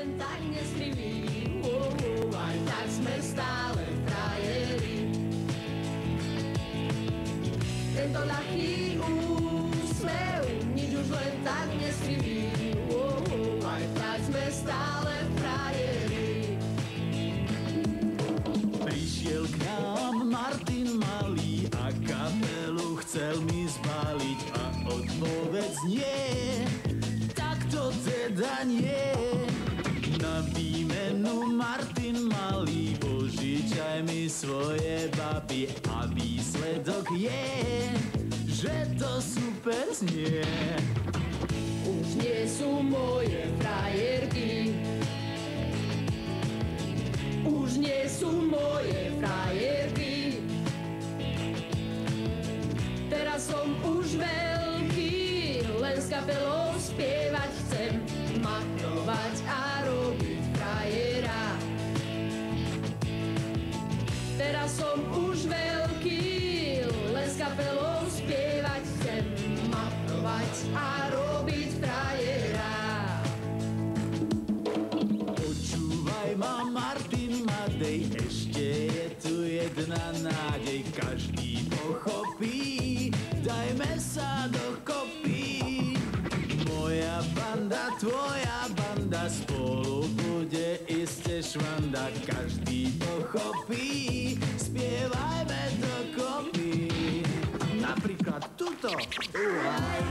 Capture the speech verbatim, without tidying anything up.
len tak nestriví, oh, oh, aj tak sme stále frajeri. Tento ľahký úsmev, nič už len tak nestriví, oh, oh, aj tak sme stále frajeri. Prišiel k nám Martin Malý a kapelu chcel mi zbaliť a odpoveď nie, tak to teda nie. Na výmenu Martin Malý, požičaj mi svoje baby a výsledok je, že to super znie. Už nie sú moje frajerky, už nie sú moje frajerky. Teraz som už veľký, len s kapelou spievať chcem, makrovať a robiť frajera. Teraz som už veľký, len s kapelou spievať chcem, makrovať a robiť frajera. Počúvaj ma, Martin Madej, ešte je tu jedna nádej, každý pochopí, dajme sa dokopy. Moja banda, tvoja banda, spolu bude iste švanda, každý pochopí, spievajme dokopy. Napríklad tuto. Uaj.